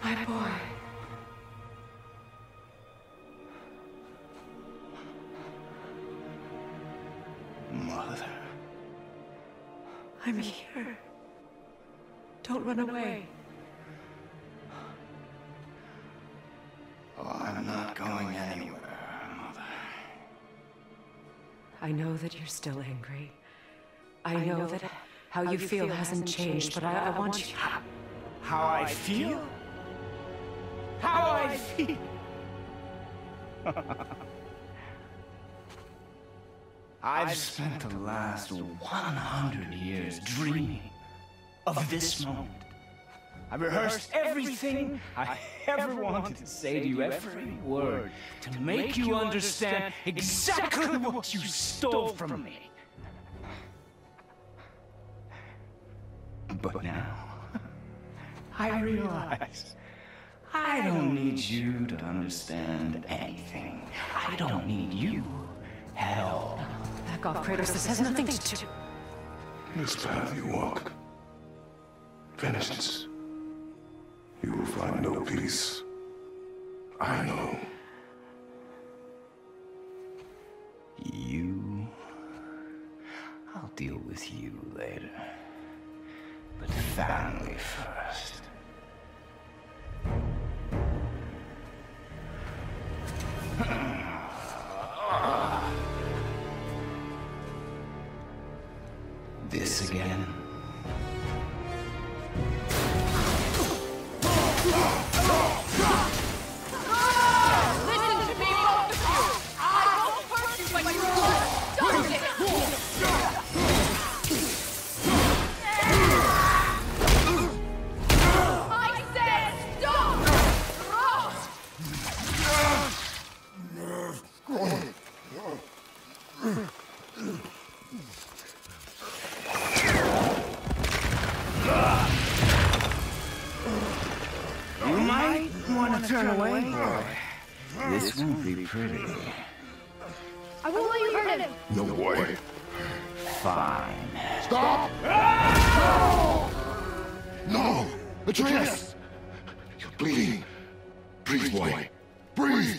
My boy. Mother. I'm here. Don't run away. Oh, I'm not going anywhere, Mother. I know that you're still angry. I know that how you feel hasn't changed, but I want you... How I feel? How I feel? I've spent the last 100 years dreaming of this moment. I rehearsed everything I ever wanted to say to you, every word, to make you understand exactly what you stole from me. But now, I realize I don't need you to understand anything. I don't need you at all. Back off, Kratos. This has nothing to do... This path you walk, vengeance. You will find no peace. I know. You... I'll deal with you later. But family first. This again? Listen to me, both of you! I won't hurt you, but you will stop it! I said stop! You might want to turn away, boy. This won't be pretty. I won't let you hurt him! No, boy. Fine. Stop! No! Atreus! You're bleeding. Breathe, boy. Breathe!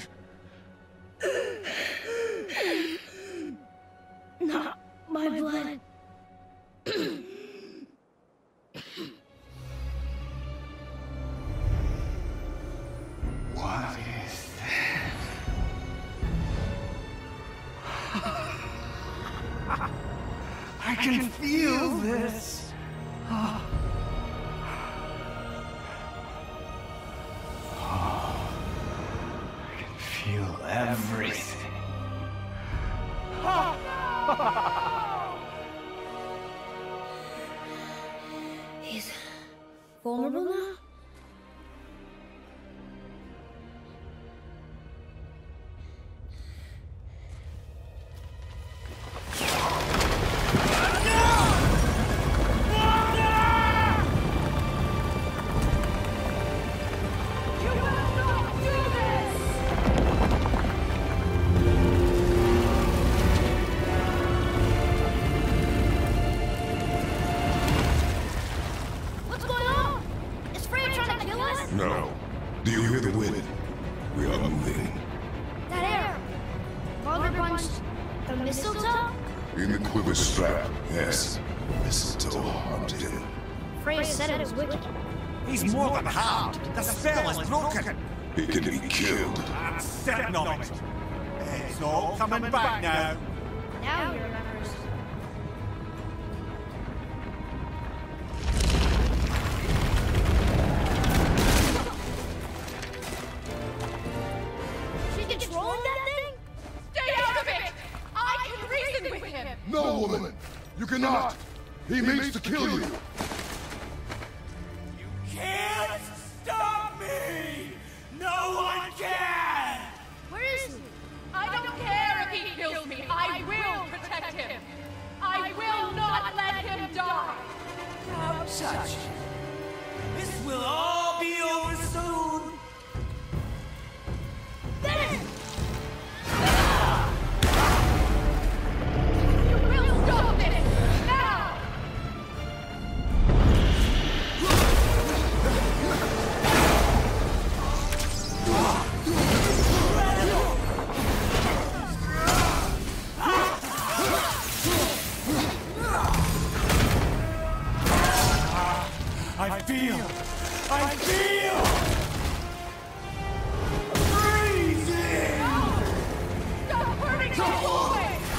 Not my blood. What is that? I can feel this. I can feel everything. He's vulnerable now? What's going on? Is Freya trying to kill us? No. Do you hear the wind? We are moving. That air. Baldur punched the mistletoe? In the quiver strap, yes. Mistletoe harmed him. Freya said it was wicked. He's more than harmed. The spell is broken. He can be killed. I'm certain of it. It's all coming back now. Now he remembers. She's controlling that thing? Stay out of it! I can reason with him! No, woman! You cannot! He means to kill you! You can't stop me! No one can! Where is he? I don't care if he kills me. I will protect him. I will not let him die. Don't touch him. This will all be over soon. You will stop this now. I feel freezing! Stop hurting the boy!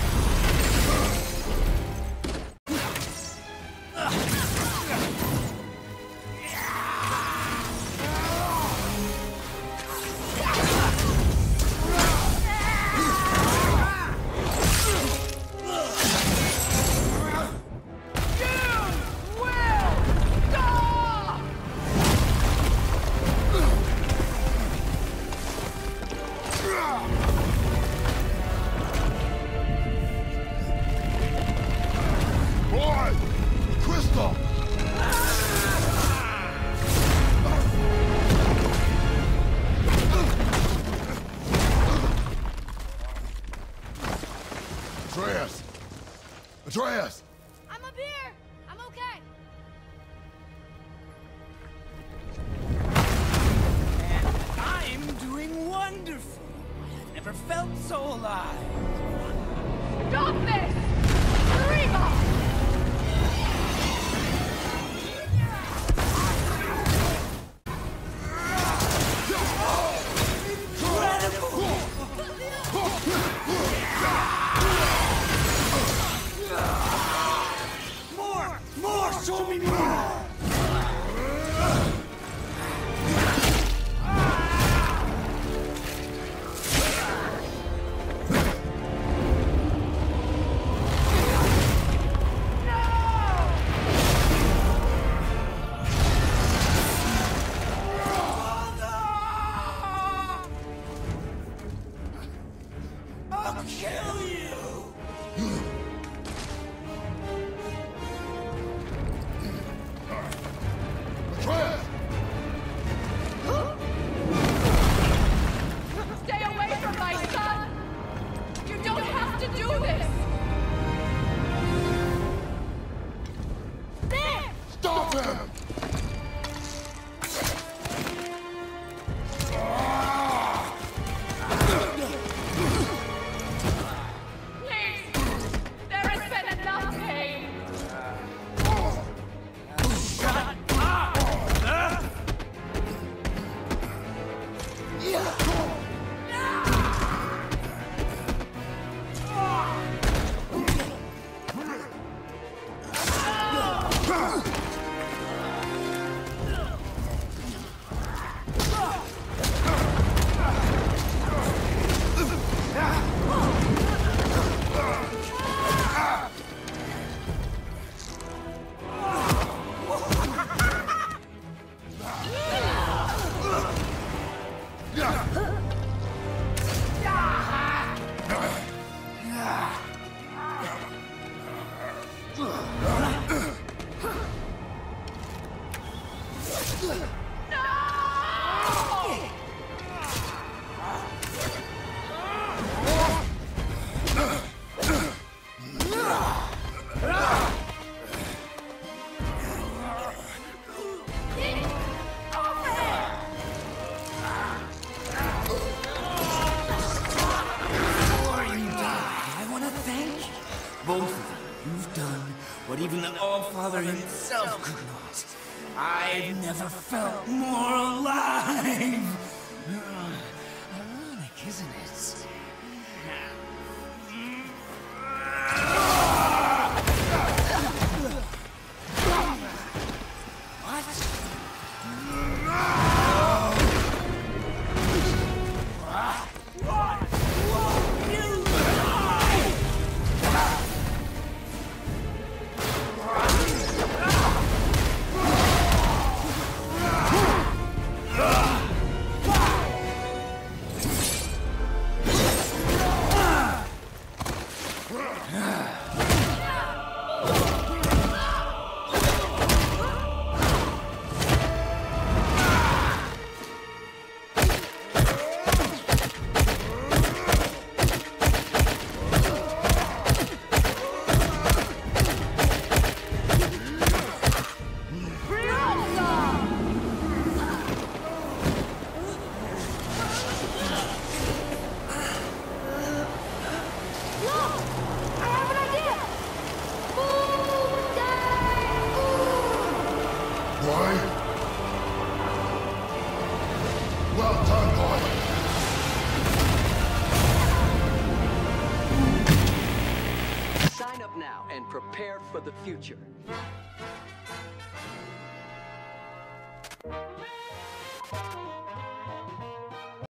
Atreus! I'm up here! I'm okay! And I'm doing wonderful. I've never felt so alive. Stop this! Freya! More! Show me more! I'll kill you! Atreus! Stay away from my son! You don't have to do this! There! Stop him! Please! There has been enough pain! Both of you, you've done what even the All-Father himself could not. I've never felt more alive! Ironic, isn't it? now and prepare for the future.